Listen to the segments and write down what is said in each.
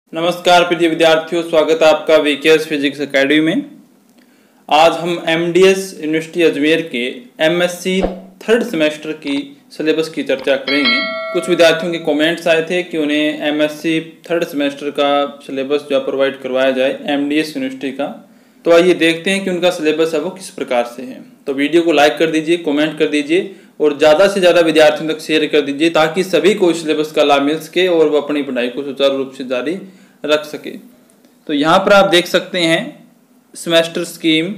नमस्कार प्रिय विद्यार्थियों, स्वागत है आपका वीकेएस फिजिक्स एकेडमी में। आज हम एमडीएस यूनिवर्सिटी अजमेर के एमएससी थर्ड सेमेस्टर की सिलेबस की चर्चा करेंगे। कुछ विद्यार्थियों के कमेंट्स आए थे कि उन्हें एमएससी थर्ड सेमेस्टर का सिलेबस जो प्रोवाइड करवाया जाए एमडीएस यूनिवर्सिटी का। तो आइए देखते हैं कि उनका सिलेबस है वो किस प्रकार से है। तो वीडियो को लाइक कर दीजिए, कमेंट कर दीजिए और ज़्यादा से ज़्यादा विद्यार्थियों तक शेयर कर दीजिए ताकि सभी को इस सिलेबस का लाभ मिल सके और वो अपनी पढ़ाई को सुचारू रूप से जारी रख सके। तो यहाँ पर आप देख सकते हैं सेमेस्टर स्कीम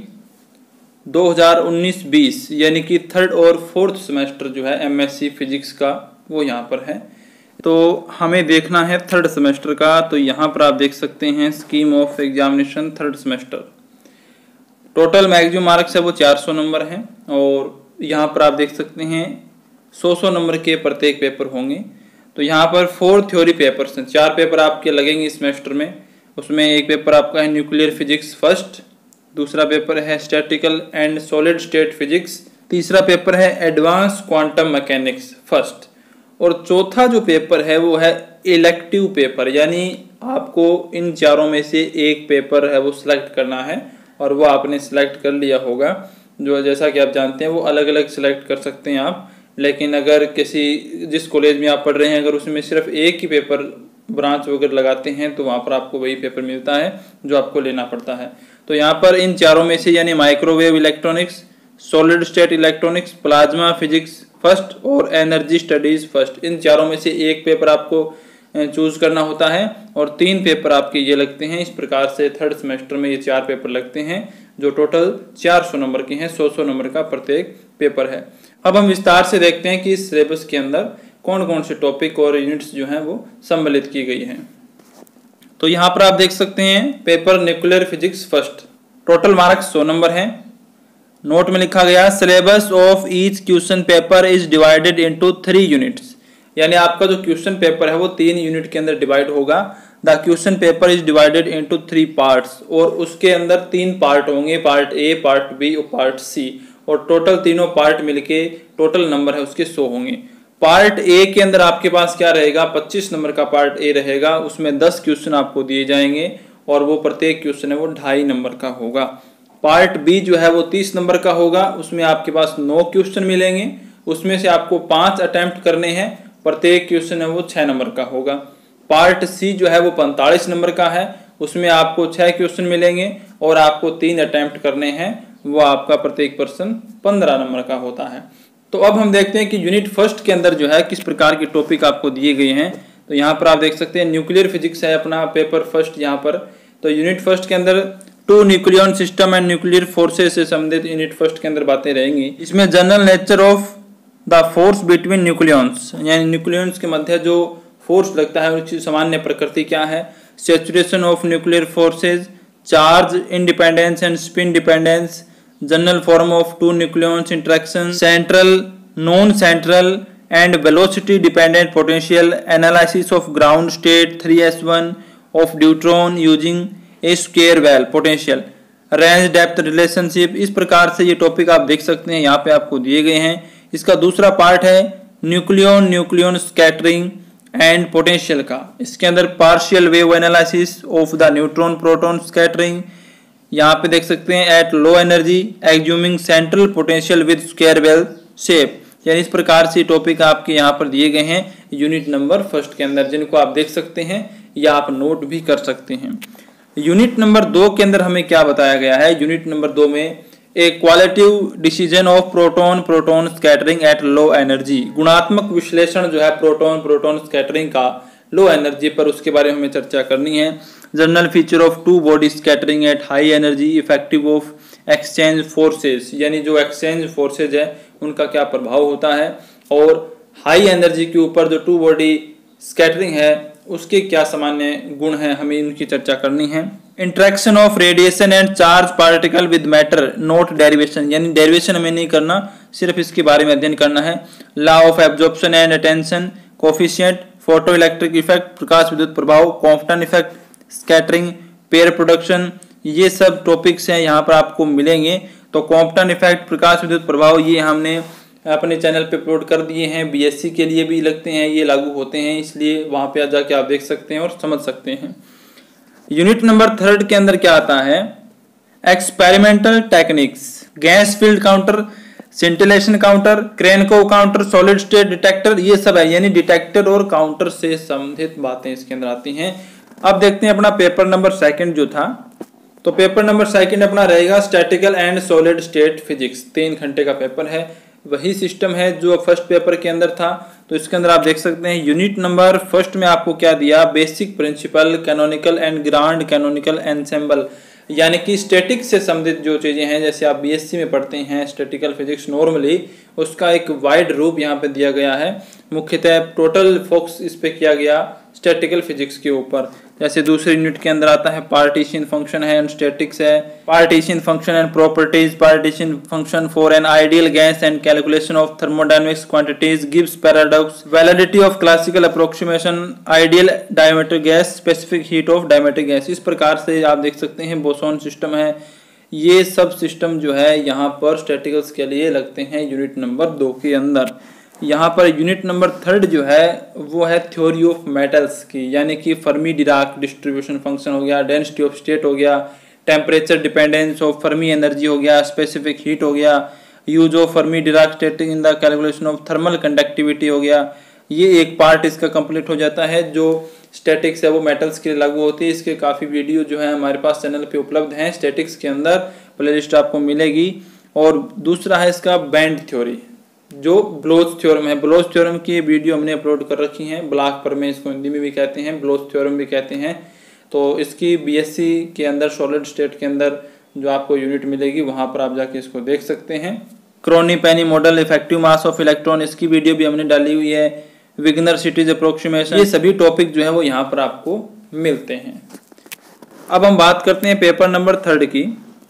2019-20 यानी कि थर्ड और फोर्थ सेमेस्टर जो है एमएससी फिजिक्स का वो यहाँ पर है। तो हमें देखना है थर्ड सेमेस्टर का। तो यहाँ पर आप देख सकते हैं scheme of examination third semester. Total maximum marks है वो 400 नंबर हैं और यहाँ पर आप देख सकते हैं 100 नंबर के प्रत्येक पेपर होंगे। तो यहाँ पर 4 थ्योरी पेपर्स हैं, 4 पेपर आपके लगेंगे इस सेमेस्टर में। उसमें एक पेपर आपका है न्यूक्लियर फिजिक्स फर्स्ट, दूसरा पेपर है statistical and solid state physics, तीसरा पेपर है एडवांस क्वांटम मैकेनिक्स फर्स्ट, और चौथा जो पेपर है वो है इलेक्टिव पेपर। यानी आपको इन चारों में से एक पेपर है वो सिलेक्ट करना है और वो आपने सिलेक्ट कर लिया होगा। जो जैसा कि आप जानते हैं वो अलग अलग सिलेक्ट कर सकते हैं आप, लेकिन अगर जिस कॉलेज में आप पढ़ रहे हैं अगर उसमें सिर्फ एक ही पेपर ब्रांच वगैरह लगाते हैं तो वहाँ पर आपको वही पेपर मिलता है जो आपको लेना पड़ता है। तो यहाँ पर इन चारों में से यानी microwave electronics, solid state electronics, plasma physics first और एनर्जी स्टडीज फर्स्ट, इन चारों में से एक पेपर आपको चूज करना होता है और 3 पेपर आपके ये लगते हैं। इस प्रकार से थर्ड सेमेस्टर में ये 4 पेपर लगते हैं जो टोटल 400 नंबर के हैं, 100 नंबर का प्रत्येक पेपर है। अब हम विस्तार से देखते हैं कि इस सिलेबस के अंदर कौन कौन से टॉपिक और यूनिट्स जो हैं वो सम्मिलित की गई हैं। तो यहाँ पर आप देख सकते हैं paper nuclear physics first, total marks 100 number हैं। नोट में लिखा गया syllabus of each question paper is divided into 3 units. यानी आपका जो क्वेश्चन पेपर है वो 3 यूनिट के अंदर डिवाइड होगा। The question paper is divided into 3 parts और उसके अंदर 3 पार्ट होंगे, पार्ट ए, पार्ट बी और पार्ट सी, और टोटल तीनों पार्ट मिलके टोटल नंबर है उसके 100 होंगे। पार्ट ए के अंदर आपके पास क्या रहेगा, 25 नंबर का पार्ट ए रहेगा। उसमें 10 क्वेश्चन आपको दिए जाएंगे और वो प्रत्येक क्वेश्चन है वो 2.5 नंबर का होगा। पार्ट बी जो है वो 30 नंबर का होगा, उसमें आपके पास 9 क्वेश्चन मिलेंगे। उसमें से आपको 5 अटेम्प्ट करने हैं, प्रत्येक क्वेश्चन है वो 6 नंबर का होगा। पार्ट सी जो है वो 45 नंबर का है, उसमें आपको 6 क्वेश्चन मिलेंगे और आपको 3 अटेम्प्ट करने हैं, वो आपका प्रत्येक पर्सन 15 नंबर का होता है। तो अब हम देखते हैं कि यूनिट फर्स्ट के अंदर जो है किस प्रकार के टॉपिक आपको दिए गए हैं। तो यहाँ पर आप देख सकते हैं न्यूक्लियर फिजिक्स है अपना पेपर फर्स्ट यहाँ पर। तो यूनिट फर्स्ट के अंदर 2 nucleon system and nuclear forces से संबंधित यूनिट फर्स्ट के अंदर बातें रहेंगी। इसमें general nature of the force between nucleons, यानी न्यूक्लियंस के मध्य जो फोर्स लगता है उसकी सामान्य प्रकृति क्या है, saturation of nuclear forces, charge independence and spin dependence, general form of 2 nucleons interaction, central, non central and velocity dependent potential, analysis of ground state 3s1 of deuteron using a square well potential, range depth relationship. इस प्रकार से ये topic आप देख सकते हैं यहाँ पे आपको दिए गए हैं। इसका दूसरा पार्ट है न्यूक्लियन स्कैटरिंग एंड पोटेंशियल का। इसके अंदर partial wave analysis of the neutron proton scattering. यहाँ पे देख सकते हैं at low energy assuming central potential with square well shape. यानी इस प्रकार से टॉपिक आपके यहाँ पर दिए गए हैं यूनिट नंबर फर्स्ट के अंदर, जिनको आप देख सकते हैं या आप नोट भी कर सकते हैं। यूनिट नंबर 2 के अंदर हमें क्या बताया गया है, यूनिट नंबर 2 में a qualitative decision of proton scattering at low energy. गुणात्मक विश्लेषण जो है प्रोटॉन स्कैटरिंग का लो एनर्जी पर, उसके बारे में हमें चर्चा करनी है। General feature of 2 body scattering at high energy, effective of exchange forces, यानी जो एक्सचेंज फोर्सेज है उनका क्या प्रभाव होता है, और हाई एनर्जी के ऊपर जो 2 बॉडी स्कैटरिंग है उसके क्या सामान्य गुण हैं, हमें इनकी चर्चा करनी है। Interaction of radiation and charge particle with matter, note derivation, यानी डेरिवेशन हमें नहीं करना, सिर्फ इसके बारे में अध्ययन करना है। Law of absorption and attention coefficient, photo electric effect, प्रकाश विद्युत प्रभाव, Compton effect, scattering, pair production, ये सब टॉपिक्स हैं यहाँ पर आपको मिलेंगे। तो कॉम्पटन इफेक्ट, प्रकाश विद्युत प्रभाव, ये हमने अपने चैनल पे अपलोड कर दिए हैं। बीएससी के लिए भी लगते हैं, ये लागू होते हैं, इसलिए वहाँ पे जाके आप देख सकते हैं और समझ सकते हैं। यूनिट नंबर 3 के अंदर क्या आता है, experimental techniques, gas field counter, scintillation counter, Cherenkov counter, solid state detector, ये सब है, यानी डिटेक्टर और काउंटर से संबंधित बातें इसके अंदर आती हैं। अब देखते हैं अपना पेपर नंबर 2 जो था, तो पेपर नंबर 2 अपना रहेगा statistical and solid state physics. 3 घंटे का पेपर है, वही सिस्टम है जो फर्स्ट पेपर के अंदर था। तो इसके अंदर आप देख सकते हैं यूनिट नंबर 1 में आपको क्या दिया, basic principle, canonical and grand canonical ensemble, यानी कि स्टैटिक से संबंधित जो चीज़ें हैं, जैसे आप बीएससी में पढ़ते हैं स्टैटिकल फिजिक्स नॉर्मली, उसका एक वाइड रूप यहाँ पे दिया गया है। मुख्यतः टोटल फोकस इस पे किया गया स्टैटिकल फिजिक्स के ऊपर। जैसे दूसरे यूनिट के अंदर आता है पार्टीशन फंक्शन है एंड स्टैटिक्स है, partition function and properties, partition function for an ideal gas and calculation of thermodynamics quantities, Gibbs paradox, validity of classical approximation, ideal diatomic gas, specific heat of diatomic gas. इस प्रकार से आप देख सकते हैं boson system है, ये सब सिस्टम जो है यहाँ पर स्टैटिकल्स के लिए लगते हैं यूनिट नंबर 2 के अंदर। यहाँ पर यूनिट नंबर 3 जो है वो है थ्योरी ऑफ मेटल्स की, यानी कि फर्मी डिराक डिस्ट्रीब्यूशन फंक्शन हो गया, डेंसिटी ऑफ स्टेट हो गया, temperature dependence of Fermi energy हो गया, स्पेसिफिक हीट हो गया, use of Fermi Dirac state in the calculation of thermal conductivity हो गया। ये एक पार्ट इसका कंप्लीट हो जाता है। जो स्टैटिक्स है वो मेटल्स के लिए लागू होती है। इसके काफ़ी वीडियो जो है हमारे पास चैनल पे उपलब्ध हैं, स्टैटिक्स के अंदर प्लेलिस्ट आपको मिलेगी। और दूसरा है इसका बैंड थ्योरी, जो ब्लोच थ्योरम है। ब्लोच थ्योरम की वीडियो हमने अपलोड कर रखी है ब्लॉग पर, में इसको हिंदी में भी कहते हैं, ब्लोच थ्योरम भी कहते हैं। तो इसकी बीएससी के अंदर सॉलिड स्टेट के अंदर जो आपको यूनिट मिलेगी, वहाँ पर आप जाके इसको देख सकते हैं। Kronig Penney model, effective mass of electron, इसकी वीडियो भी हमने डाली हुई है। विग्नर सिटीज अप्रोक्सीमेशन, ये सभी टॉपिक जो है वो यहाँ पर आपको मिलते हैं। अब हम बात करते हैं पेपर नंबर 3 की,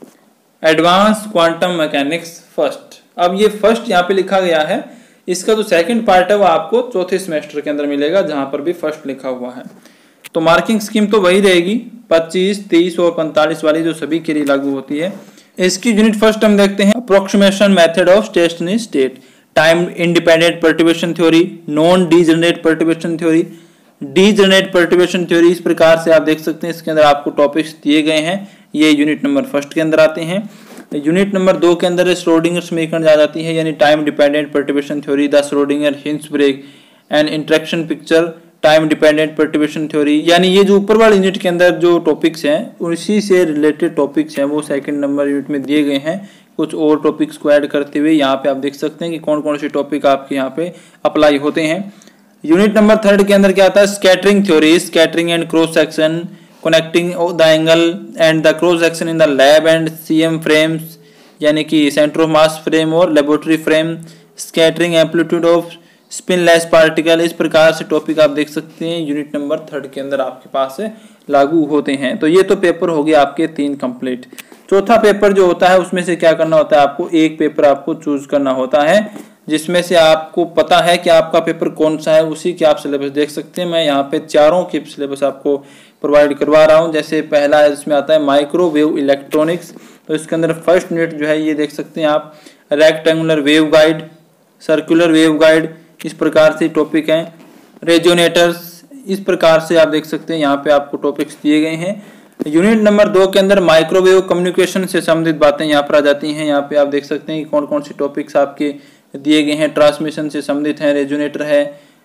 एडवांस क्वांटम मैकेनिक्स फर्स्ट। अब ये फर्स्ट यहाँ पे लिखा गया है, इसका जो सेकंड पार्ट है वो आपको चौथे सेमेस्टर के अंदर मिलेगा, जहां पर भी फर्स्ट लिखा हुआ है। तो मार्किंग स्कीम तो वही रहेगी 25, 30 और 45 वाली, जो सभी के लिए लागू होती है। इसकी यूनिट फर्स्ट हम देखते हैं, approximation method of stationary state, time independent perturbation theory, non degenerate perturbation theory, degenerate perturbation theory. इस प्रकार से आप देख सकते हैं इसके अंदर आपको टॉपिक्स दिए गए हैं, ये यूनिट नंबर 1 के अंदर आते हैं। यूनिट नंबर 2 के अंदर श्रोडिंगर समीकरण आ जाती है, यानी time dependent perturbation theory, the Schrodinger Heisenberg and interaction picture, time dependent perturbation theory. यानी ये जो ऊपर वाले यूनिट के अंदर जो टॉपिक्स हैं, उसी से रिलेटेड टॉपिक्स हैं, वो सेकंड नंबर यूनिट में दिए गए हैं। कुछ और टॉपिक्स को ऐड करते हुए यहाँ पे आप देख सकते हैं कि कौन कौन से टॉपिक आपके यहाँ पे अप्लाई होते हैं। यूनिट नंबर 3 के अंदर क्या आता है, scattering theory, scattering and cross section, connecting the angle and the cross section in the lab and CM frames, यानी कि सेंटर ऑफ मास फ्रेम और laboratory frame, scattering amplitude of spinless particle. इस प्रकार से टॉपिक आप देख सकते हैं यूनिट नंबर 3 के अंदर आपके पास है लागू होते हैं। तो ये तो पेपर हो गया आपके 3 कंप्लीट। चौथा पेपर जो होता है उसमें से क्या करना होता है, आपको एक पेपर आपको चूज करना होता है, जिसमें से आपको पता है कि आपका पेपर कौन सा है, उसी के आप सिलेबस देख सकते हैं। मैं यहाँ पे चारों के सिलेबस आपको प्रोवाइड करवा रहा हूँ। जैसे पहला इसमें आता है माइक्रोवेव इलेक्ट्रॉनिक्स, तो इसके अंदर फर्स्ट यूनिट जो है ये देख सकते हैं आप, rectangular wave guide, circular wave guide, इस प्रकार से टॉपिक हैं। रेजोनेटर्स, इस प्रकार से आप देख सकते हैं यहाँ पे आपको टॉपिक्स दिए गए हैं। यूनिट नंबर 2 के अंदर माइक्रोवेव कम्युनिकेशन से संबंधित बातें यहाँ पर आ जाती हैं। यहाँ पे आप देख सकते हैं कि कौन कौन से टॉपिक्स आपके दिए गए हैं, ट्रांसमिशन से संबंधित हैं, रेजोनेटर है,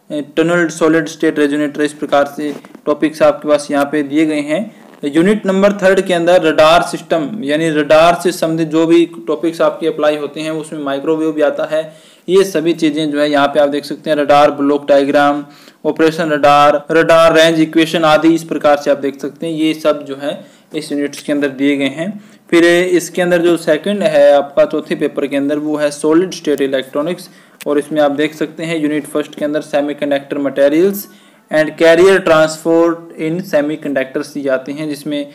टनल सॉलिड स्टेट रेजोनेटर, इस प्रकार से टॉपिक्स आपके पास यहाँ पे दिए गए हैं। यूनिट नंबर 3 के अंदर रडार सिस्टम, यानी रडार से संबंधित जो भी टॉपिक्स आपके अप्लाई होते हैं उसमें माइक्रोवेव भी आता है। ये सभी चीजें जो है यहाँ पे आप देख सकते हैं, radar block diagram, operation radar, radar range equation आदि, इस प्रकार से आप देख सकते हैं ये सब जो है इस यूनिट्स के अंदर दिए गए हैं। फिर इसके अंदर जो सेकंड है आपका चौथे पेपर के अंदर वो है सॉलिड स्टेट इलेक्ट्रॉनिक्स, और इसमें आप देख सकते हैं यूनिट फर्स्ट के अंदर semiconductor materials and carrier transport in semiconductors दी जाते हैं, जिसमें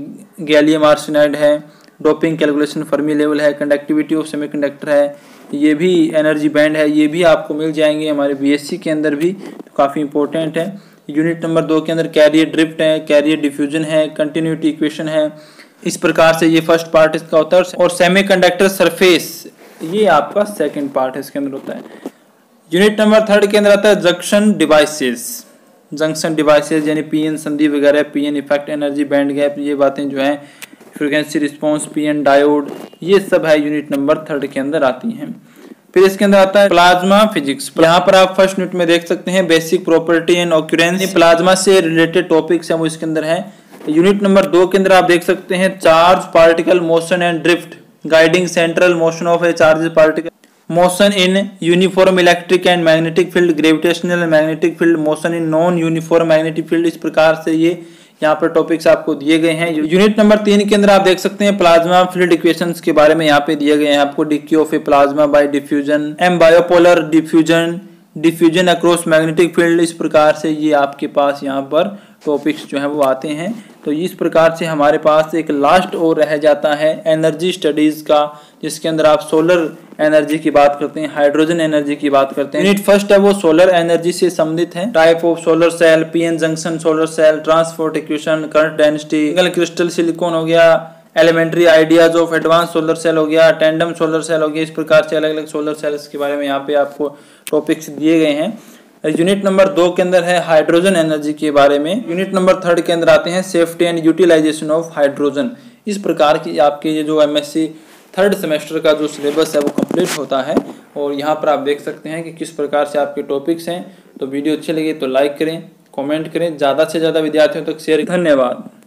गैलियम आर्सेनाइड है, डोपिंग कैलकुलेशन, फर्मी लेवल है, कंडक्टिविटी ऑफ सेमीकंडक्टर है, ये भी एनर्जी बैंड है, ये भी आपको मिल जाएंगे हमारे बीएससी के अंदर भी, तो काफ़ी इंपॉर्टेंट है। यूनिट नंबर 2 के अंदर कैरियर ड्रिफ्ट है, कैरियर डिफ्यूजन है, कंटिन्यूटी इक्वेशन है, इस प्रकार से ये फर्स्ट पार्ट इसका होता है। और सेमीकंडक्टर सरफेस ये आपका सेकंड पार्ट है, इसके अंदर होता है। यूनिट नंबर 3 के अंदर आता है जंक्शन डिवाइसेस। जंक्शन डिवाइसेस यानी पीएन संधि वगैरह, PN effect, energy band gap, ये बातें जो है, फ्रीक्वेंसी रिस्पॉन्स, पीएन डायोड, ये सब है यूनिट नंबर 3 के अंदर आती हैं। फिर इसके अंदर आता है प्लाज्मा फिजिक्स। यहाँ पर आप फर्स्ट यूनिट में देख सकते हैं basic property and occurrence, plasma से रिलेटेड टॉपिक्स हैं वो इसके अंदर है। यूनिट नंबर 2 के अंदर आप देख सकते हैं charge particle motion and drift, guiding central motion of a charge particle, motion in uniform electric and magnetic field, gravitational and magnetic field, motion in non uniform magnetic field. इस प्रकार से ये यहाँ पर टॉपिक्स आपको दिए गए हैं। यूनिट नंबर 3 के अंदर आप देख सकते हैं प्लाज्मा फील्ड इक्वेशंस के बारे में यहाँ पे दिए गए हैं आपको। Decay of a plasma by diffusion, ambipolar diffusion, diffusion across magnetic field. इस प्रकार से ये आपके पास यहाँ पर टॉपिक्स जो है वो आते हैं। तो इस प्रकार से हमारे पास एक लास्ट और रह जाता है एनर्जी स्टडीज का, जिसके अंदर आप सोलर एनर्जी की बात करते हैं, हाइड्रोजन एनर्जी की बात करते हैं। यूनिट फर्स्ट है वो सोलर एनर्जी से संबंधित है। Type of solar cell, PN junction solar cell, transport equation, current density, single crystal silicon हो गया, elementary ideas of advance solar cell हो गया, टेंडम सोलर सेल हो गया। इस प्रकार से अलग अलग सोलर सेल्स के बारे में यहाँ पे आपको टॉपिक्स दिए गए हैं। यूनिट नंबर 2 के अंदर है हाइड्रोजन एनर्जी के बारे में। यूनिट नंबर 3 के अंदर आते हैं safety and utilisation of hydrogen. इस प्रकार की आपके ये जो एमएससी 3rd सेमेस्टर का जो सिलेबस है वो कंप्लीट होता है। और यहाँ पर आप देख सकते हैं कि किस प्रकार से आपके टॉपिक्स हैं। तो वीडियो अच्छी लगी तो लाइक करें, कमेंट करें, ज़्यादा से ज़्यादा विद्यार्थियों तक शेयर। धन्यवाद।